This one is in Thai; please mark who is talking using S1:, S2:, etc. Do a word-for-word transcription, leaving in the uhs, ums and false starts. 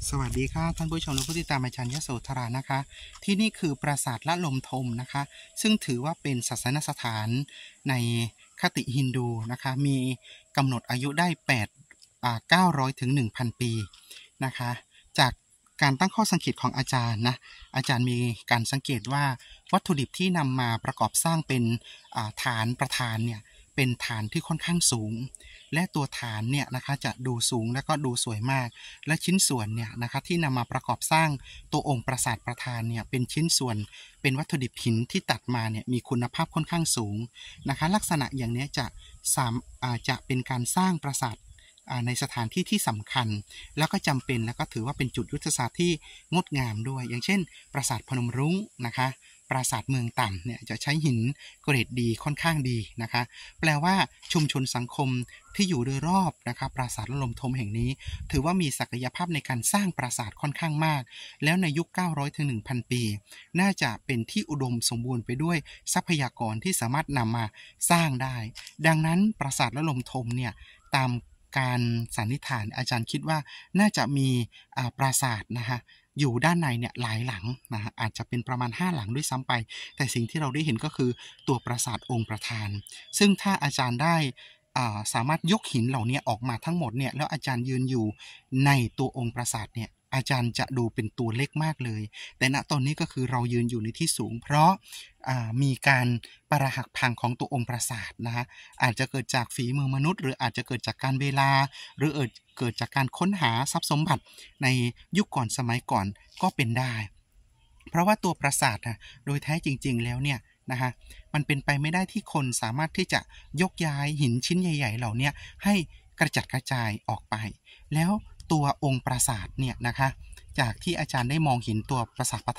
S1: สวัสดีค่ะท่านผู้ชมและผู้ติดตามอาจารย์ยโสธรานะคะที่นี่คือปราสาทละลมทมนะคะซึ่งถือว่าเป็นศาสนสถานในคติฮินดูนะคะมีกำหนดอายุได้แปดอ่าเก้าร้อยถึงหนึ่งพันปีนะคะจากการตั้งข้อสังเกตของอาจารย์นะอาจารย์มีการสังเกตว่าวัตถุดิบที่นำมาประกอบสร้างเป็นฐานประธานเนี่ยเป็นฐานที่ค่อนข้างสูงและตัวฐานเนี่ยนะคะจะดูสูงและก็ดูสวยมากและชิ้นส่วนเนี่ยนะคะที่นำมาประกอบสร้างตัวองค์ปราสาทประธานเนี่ยเป็นชิ้นส่วนเป็นวัตถุดิบหินที่ตัดมาเนี่ยมีคุณภาพค่อนข้างสูงนะคะลักษณะอย่างนี้จะสามจะเป็นการสร้างปราสาทในสถานที่ที่สำคัญแล้วก็จำเป็นแล้วก็ถือว่าเป็นจุดยุทธศาสตร์ที่งดงามด้วยอย่างเช่นปราสาทพนมรุ้งนะคะปราสาทเมืองต่ำเนี่ยจะใช้หินเกรดดีค่อนข้างดีนะคะแปลว่าชุมชนสังคมที่อยู่โดยรอบนะคะปราสาทละลมทมแห่งนี้ถือว่ามีศักยภาพในการสร้างปราสาทค่อนข้างมากแล้วในยุคเก้าร้อยถึง หนึ่งพัน ปีน่าจะเป็นที่อุดมสมบูรณ์ไปด้วยทรัพยากรที่สามารถนำมาสร้างได้ดังนั้นปราสาทละลมทมเนี่ยตามการสันนิษฐานอาจารย์คิดว่าน่าจะมีปราสาทนะคะอยู่ด้านในเนี่ยหลายหลังนะฮะอาจจะเป็นประมาณห้าหลังด้วยซ้ำไปแต่สิ่งที่เราได้เห็นก็คือตัวปราสาทองค์ประธานซึ่งถ้าอาจารย์ได้สามารถยกหินเหล่านี้ออกมาทั้งหมดเนี่ยแล้วอาจารย์ยืนอยู่ในตัวองค์ปราสาทเนี่ยอาจารย์จะดูเป็นตัวเล็กมากเลยแต่ณตอนนี้ก็คือเรายืนอยู่ในที่สูงเพราะมีการปรักหักพังของตัวองค์ปราสาทนะฮะอาจจะเกิดจากฝีมือมนุษย์หรืออาจจะเกิดจากการเวลาหรือเกิดจากการค้นหาทรัพย์สมบัติในยุคก่อนสมัยก่อนก็เป็นได้เพราะว่าตัวปราสาทนะโดยแท้จริงๆแล้วเนี่ยนะฮะมันเป็นไปไม่ได้ที่คนสามารถที่จะยกย้ายหินชิ้นใหญ่ๆเหล่านี้ให้กระจัดกระจายออกไปแล้วตัวองค์ปราสาทเนี่ยนะคะจากที่อาจารย์ได้มองเห็นตัวปราสาทประ